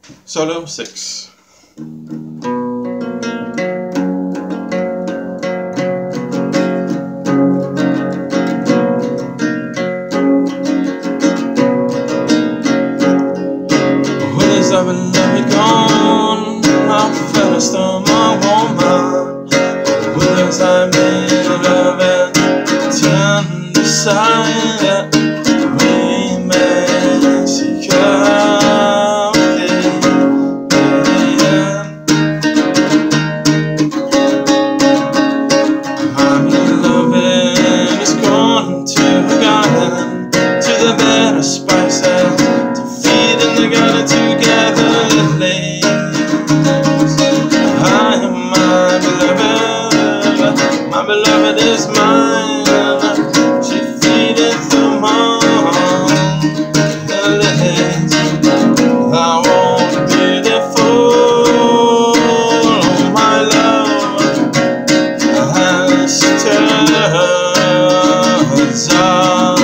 Solo 6. I've been never gone, I fell a storm, I won't mind. Withers I made of it, turned aside that we may seek out the end. My beloved is gone to her garden, to the better spices, to feed in the garden together. My beloved is mine. She feedeth among the lilies. Thou art beautiful, oh my love, as turns up.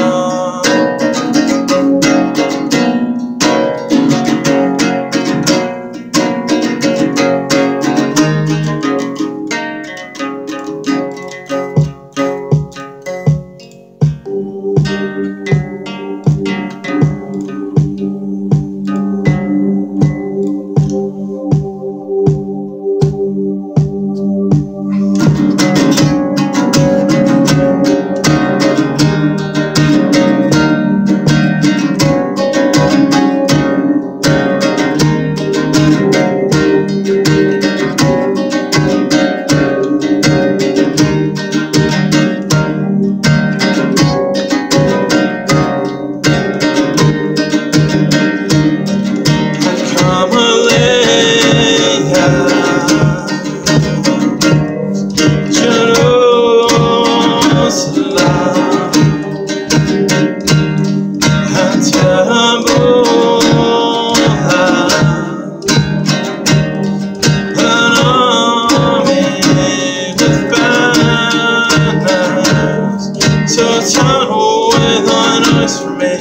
Turn away thine eyes from me,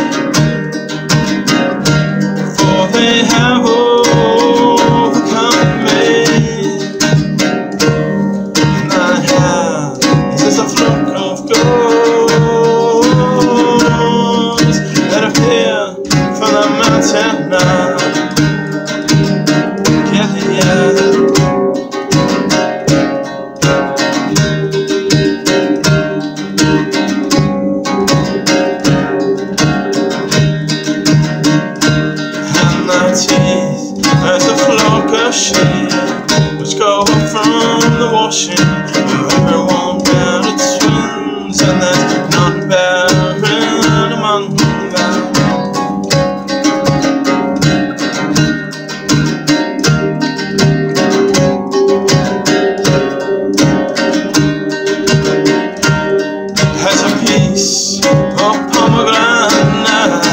for they have overcome me. And thine hair is as a flock of ghosts that appear from the mountain now. As a flock of sheep which go up from the washing, where everyone bear its twins, and there's none barren among them. Has a piece of pomegranate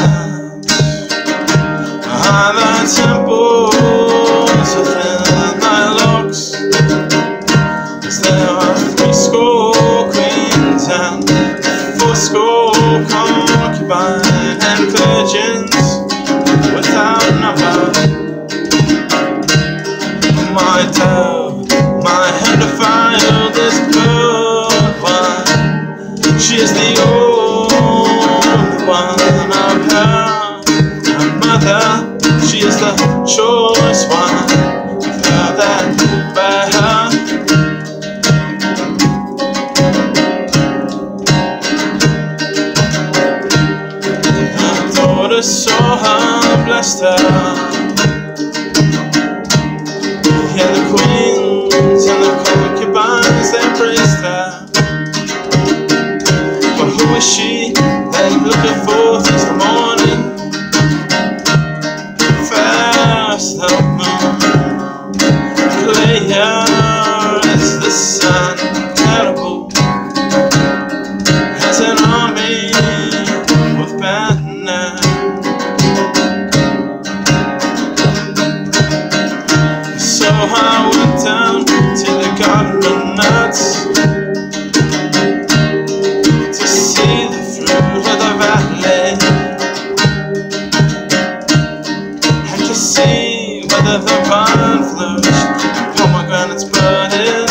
behind thy temples, within thy locks, as there are 80 queens and 80 concubines and virgins without number. My dove, my hand defiled is good one. She is the only one of her mother. She is the choice one of her that bear her. Her daughter saw her, blessed her. Yeah, the queens and the concubines, they praised her. But who is she that looketh forth as the morning? The moon, clear as the sun, terrible as an army with banners. So I went down to the garden of nuts to see the fruit of the valley. where the vine flourished and pomegranates burning.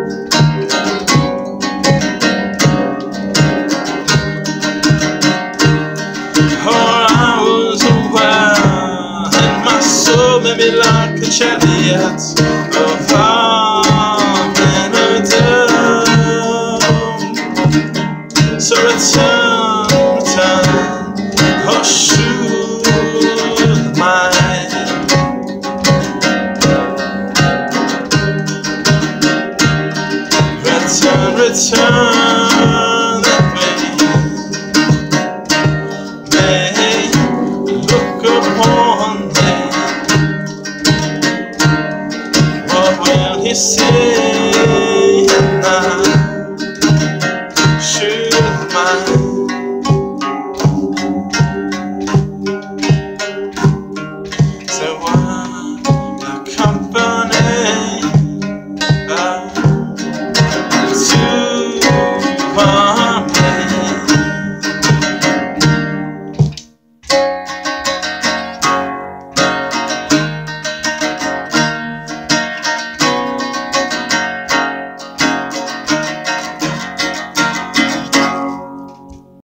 Oh, I was aware, and my soul made me like a chariot of fire.